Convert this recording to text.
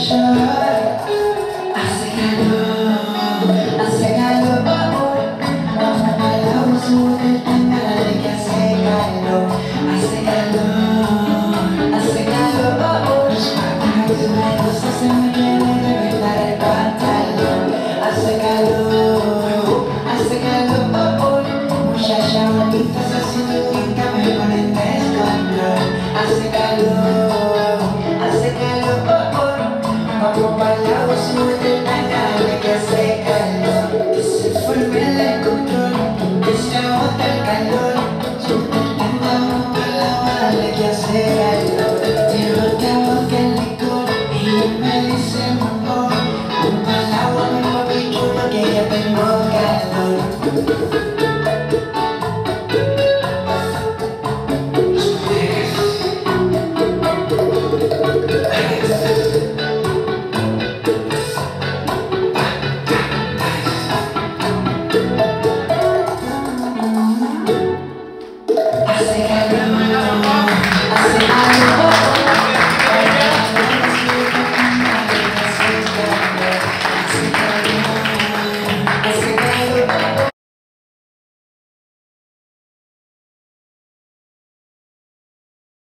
hace calor, vamos al agua, sube tan grande que hace calor, hace calor, las cosas se me quieren reventar el pantalón, hace calor, muchacha bonita, se siente rica, me pone en descontrol, hace calor, vamos para el agua, sube tan grande que hace calor, que se forme el control, que se bota el calor, vamos para el agua, dale que hace calor, pero te boca el licor y me dice amor, vamos para el agua, mi papi chulo, que ya tengo calor.